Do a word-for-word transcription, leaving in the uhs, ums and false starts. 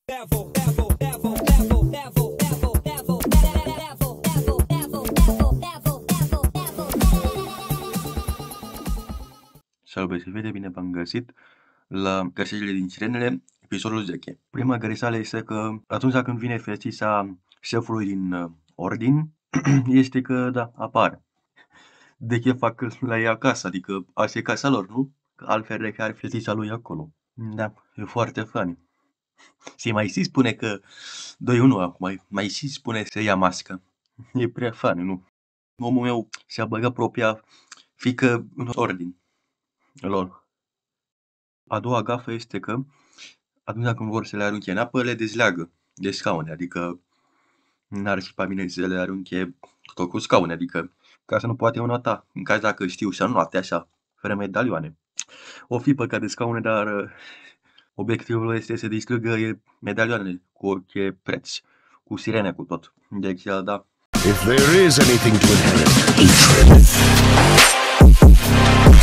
Salve, se vede, bine v-am găsit la găsirile din Sirenele, episodul zece. Prima greșeală este că atunci când vine fetița șefului din ordin, este că, da, apare. De ce fac la ea acasă? Adică asta e casa lor, nu? Că altfel de care fetița lui acolo. Da, e foarte funny. Se mai și spune că doi unu acum, mai și spune să ia mască. E prea funny, nu? Omul meu și-a băgat propria fiică în ordin. Lol. A doua gafă este că atunci când vor să le arunche în apă, le dezleagă de scaune, adică n-ar fi pe bine să le arunche tot cu scaune, adică ca să nu poate o nota, în caz dacă știu să nu noate așa, fără medalioane. O fi păcat de scaune, dar uh, obiectivul este să distrugă medalioanele cu orice preț, cu sirene, cu tot. Deci, da. If there is anything to inherit, hatred.